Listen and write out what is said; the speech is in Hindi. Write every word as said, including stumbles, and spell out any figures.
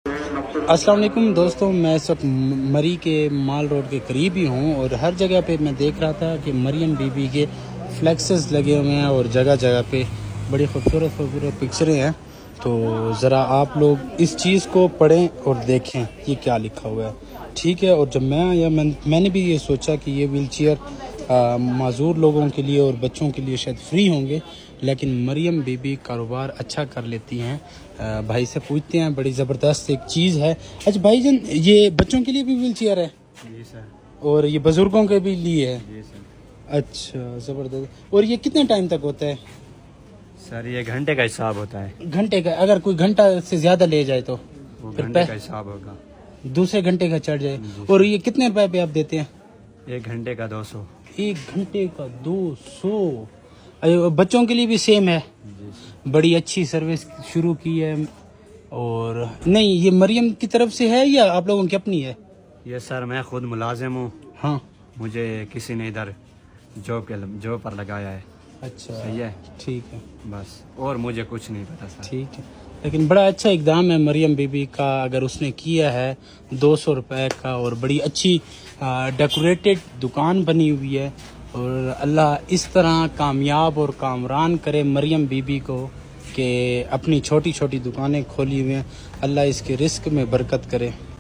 अस्सलाम वालेकुम दोस्तों, मैं इस वक्त मरी के माल रोड के करीब ही हूँ और हर जगह पे मैं देख रहा था कि मरियम बीबी के फ्लैक्सेस लगे हुए हैं और जगह जगह पे बड़ी खूबसूरत खूबसूरत पिक्चरें हैं। तो ज़रा आप लोग इस चीज़ को पढ़ें और देखें ये क्या लिखा हुआ है, ठीक है। और जब मैं आया मैं, मैंने भी ये सोचा कि ये व्हील चेयर माजूर लोगों के लिए और बच्चों के लिए शायद फ्री होंगे, लेकिन मरियम बीबी कारोबार अच्छा कर लेती हैं। आ, भाई से पूछते हैं, बड़ी ज़बरदस्त एक चीज़ है। अच्छा भाईजान, ये बच्चों के लिए भी व्हील चेयर है? जी सर। और ये बुजुर्गों के भी लिए है? जी सर। अच्छा, ज़बरदस्त। और ये कितने टाइम तक होता है सर? ये घंटे का हिसाब होता है। घंटे का? अगर कोई घंटा से ज़्यादा ले जाए तो वो फिर घंटे का हिसाब होगा, दूसरे घंटे का चढ़ जाए। और ये कितने रुपए पे आप देते हैं? एक घंटे का दो सौ। एक घंटे का दो सौ। बच्चों के लिए भी सेम है? जी। बड़ी अच्छी सर्विस शुरू की है। और नहीं, ये मरियम की तरफ से है या आप लोगों की अपनी है? ये सर मैं खुद मुलाजिम हूँ। हाँ, मुझे किसी ने इधर जॉब के जॉब पर लगाया है। अच्छा, सही है, ठीक है बस और मुझे कुछ नहीं पता सर। ठीक है। लेकिन बड़ा अच्छा इकदाम है मरियम बीबी का, अगर उसने किया है दो सौ रुपये का। और बड़ी अच्छी डेकोरेटेड दुकान बनी हुई है। और अल्लाह इस तरह कामयाब और कामरान करे मरियम बीबी को कि अपनी छोटी छोटी दुकानें खोली हुई हैं। अल्लाह इसके रिस्क में बरकत करे।